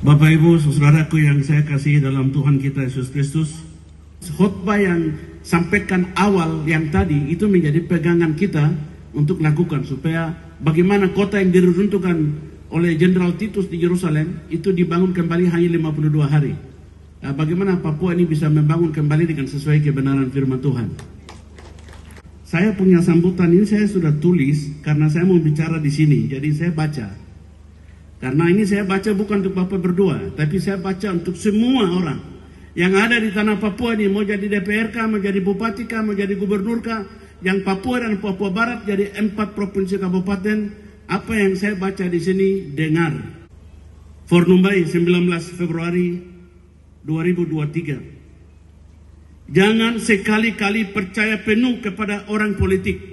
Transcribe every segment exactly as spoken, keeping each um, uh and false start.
Bapak Ibu, saudaraku yang saya kasihi dalam Tuhan kita Yesus Kristus, khotbah yang sampaikan awal yang tadi itu menjadi pegangan kita untuk lakukan supaya bagaimana kota yang diruntuhkan oleh Jenderal Titus di Yerusalem itu dibangun kembali hanya lima puluh dua hari. Nah, bagaimana Papua ini bisa membangun kembali dengan sesuai kebenaran firman Tuhan. Saya punya sambutan ini saya sudah tulis karena saya mau bicara di sini, jadi saya baca. Karena ini saya baca bukan untuk Bapak berdua, tapi saya baca untuk semua orang yang ada di tanah Papua ini, mau jadi D P R kah, mau jadi bupati kah, mau jadi gubernur kah, yang Papua dan Papua Barat jadi empat provinsi kabupaten. Apa yang saya baca di sini, dengar. Fornumbai sembilan belas Februari dua ribu dua puluh tiga. Jangan sekali-kali percaya penuh kepada orang politik.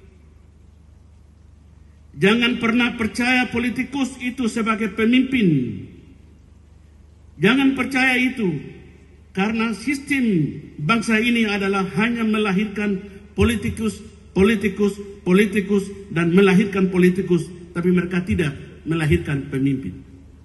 Jangan pernah percaya politikus itu sebagai pemimpin. Jangan percaya itu, karena sistem bangsa ini adalah hanya melahirkan politikus, politikus, politikus, dan melahirkan politikus, tapi mereka tidak melahirkan pemimpin.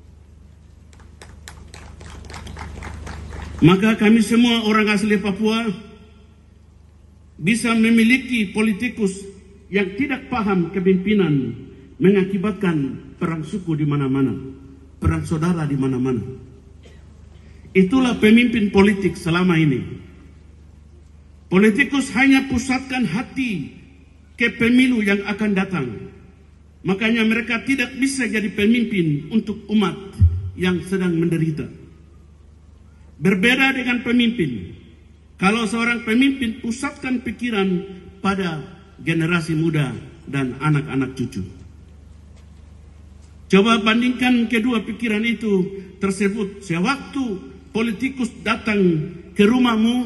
Maka kami semua orang asli Papua bisa memiliki politikus yang tidak paham kepemimpinan, mengakibatkan perang suku di mana-mana, perang saudara di mana-mana. Itulah pemimpin politik selama ini. Politikus hanya pusatkan hati ke pemilu yang akan datang. Makanya mereka tidak bisa jadi pemimpin untuk umat yang sedang menderita. Berbeda dengan pemimpin. Kalau seorang pemimpin pusatkan pikiran pada generasi muda dan anak-anak cucu. Coba bandingkan kedua pikiran itu tersebut. Sewaktu politikus datang ke rumahmu,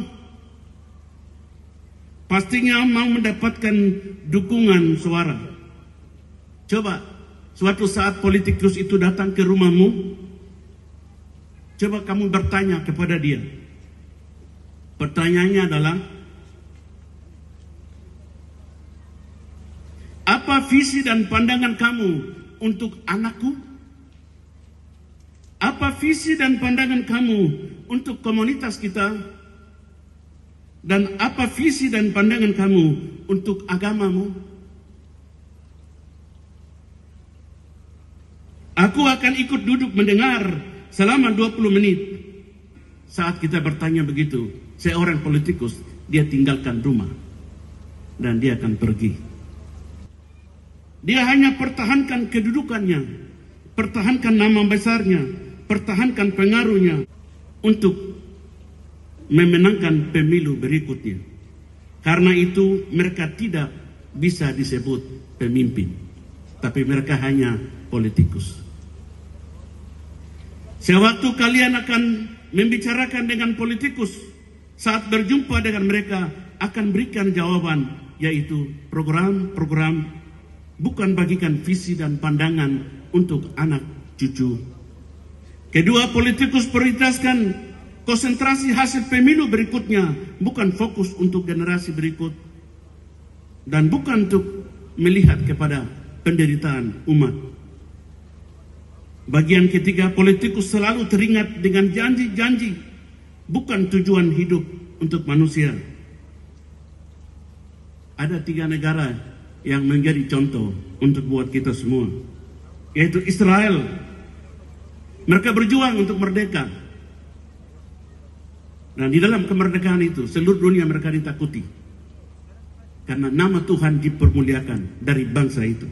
pastinya mau mendapatkan dukungan suara. Coba suatu saat politikus itu datang ke rumahmu, coba kamu bertanya kepada dia. Pertanyaannya adalah, apa visi dan pandangan kamu untuk anakku? Apa visi dan pandangan kamu untuk komunitas kita? Dan apa visi dan pandangan kamu untuk agamamu? Aku akan ikut duduk mendengar selama dua puluh menit. Saat kita bertanya begitu, seorang politikus, dia tinggalkan rumah dan dia akan pergi. Dia hanya pertahankan kedudukannya, pertahankan nama besarnya, pertahankan pengaruhnya untuk memenangkan pemilu berikutnya. Karena itu mereka tidak bisa disebut pemimpin, tapi mereka hanya politikus. Sewaktu kalian akan membicarakan dengan politikus, saat berjumpa dengan mereka akan berikan jawaban, yaitu program-program, bukan bagikan visi dan pandangan untuk anak cucu. Kedua, politikus prioritaskan konsentrasi hasil pemilu berikutnya, bukan fokus untuk generasi berikut, dan bukan untuk melihat kepada penderitaan umat. Bagian ketiga, politikus selalu teringat dengan janji-janji, bukan tujuan hidup untuk manusia. Ada tiga negara yang menjadi contoh untuk buat kita semua, yaitu Israel. Mereka berjuang untuk merdeka, dan di dalam kemerdekaan itu seluruh dunia mereka ditakuti karena nama Tuhan dipermuliakan dari bangsa itu.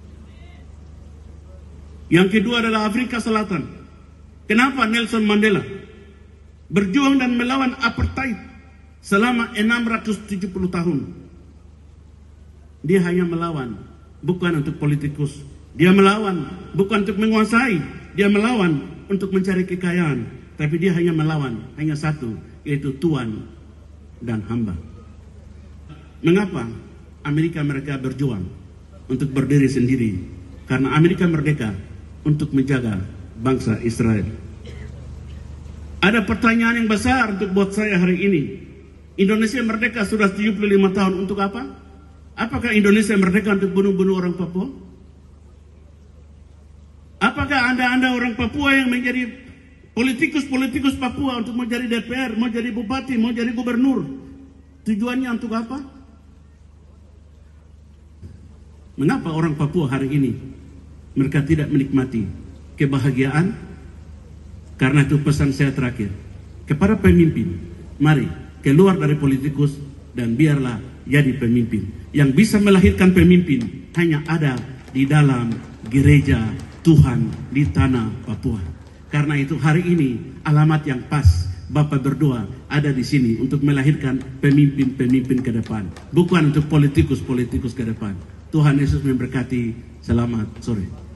Yang kedua adalah Afrika Selatan. Kenapa Nelson Mandela berjuang dan melawan apartheid selama enam ratus tujuh puluh tahun? Dia hanya melawan, bukan untuk politikus. Dia melawan, bukan untuk menguasai. Dia melawan untuk mencari kekayaan. Tapi dia hanya melawan, hanya satu, yaitu Tuhan dan hamba. Mengapa Amerika mereka berjuang untuk berdiri sendiri? Karena Amerika merdeka untuk menjaga bangsa Israel. Ada pertanyaan yang besar untuk buat saya hari ini. Indonesia merdeka sudah tujuh puluh lima tahun, untuk apa? Apakah Indonesia merdeka untuk bunuh-bunuh orang Papua? Apakah Anda-Anda orang Papua yang menjadi politikus-politikus Papua untuk mau jadi D P R, mau jadi bupati, mau jadi gubernur. Tujuannya untuk apa? Mengapa orang Papua hari ini mereka tidak menikmati kebahagiaan? Karena itu pesan saya terakhir kepada pemimpin, mari keluar dari politikus dan biarlah jadi pemimpin. Yang bisa melahirkan pemimpin hanya ada di dalam gereja Tuhan di tanah Papua. Karena itu hari ini alamat yang pas Bapak berdoa ada di sini untuk melahirkan pemimpin-pemimpin ke depan, bukan untuk politikus-politikus ke depan. Tuhan Yesus memberkati. Selamat sore.